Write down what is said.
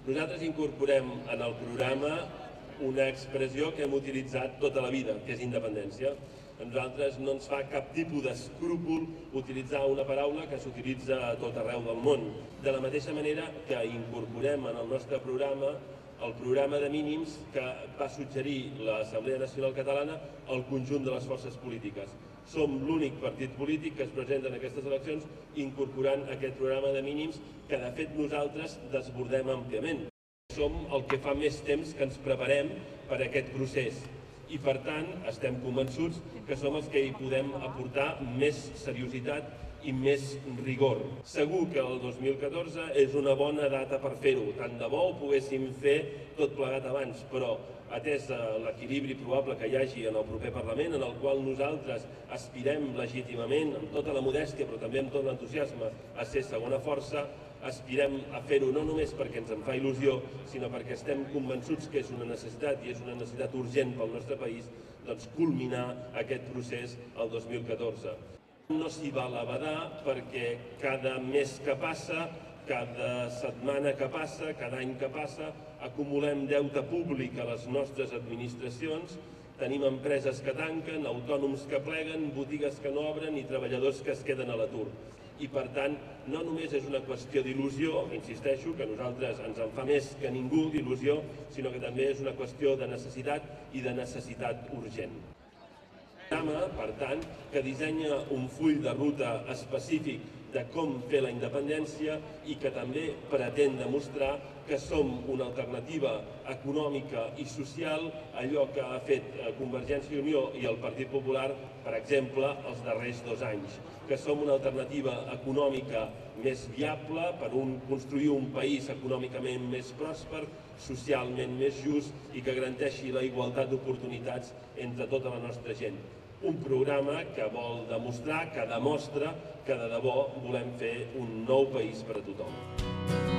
Nosaltres incorporem en el programa una expressió que hem utilitzat tota la vida, que és independència. A nosaltres no ens fa cap tipus d'escrúpol utilitzar una paraula que s'utilitza a tot arreu del món. De la mateixa manera que incorporem en el nostre programa el programa de mínims que va suggerir l'Assemblea Nacional Catalana al conjunt de les forces polítiques. Som l'únic partit polític que es presenta en aquestes eleccions incorporant aquest programa de mínims que de fet nosaltres desbordem àmpliament. Som el que fa més temps que ens preparem per a aquest procés i per tant estem convençuts que som els que hi podem aportar més seriositat i més rigor. Segur que el 2014 és una bona data per fer-ho, tant de bo ho poguéssim fer tot plegat abans, però atès l'equilibri probable que hi hagi en el proper Parlament, en el qual nosaltres aspirem legítimament, amb tota la modèstia però també amb tot l'entusiasme, a ser segona força, aspirem a fer-ho no només perquè ens en fa il·lusió, sinó perquè estem convençuts que és una necessitat i és una necessitat urgent pel nostre país, doncs culminar aquest procés el 2014. No s'hi val a badar perquè cada mes que passa, cada setmana que passa, cada any que passa, acumulem deute públic a les nostres administracions, tenim empreses que tanquen, autònoms que pleguen, botigues que no obren i treballadors que es queden a l'atur. I per tant, no només és una qüestió d'il·lusió, insisteixo, que a nosaltres ens en fa més que ningú d'il·lusió, sinó que també és una qüestió de necessitat i de necessitat urgent. Per tant, que dissenya un full de ruta específic de com fer la independència i que també pretén demostrar que som una alternativa econòmica i social a allò que ha fet Convergència i Unió i el Partit Popular, per exemple, els darrers 2 anys. Que som una alternativa econòmica més viable per construir un país econòmicament més pròsper, socialment més just i que garanteixi la igualtat d'oportunitats entre tota la nostra gent. Un programa que vol demostrar, que demostra que de debò volem fer un nou país per a tothom.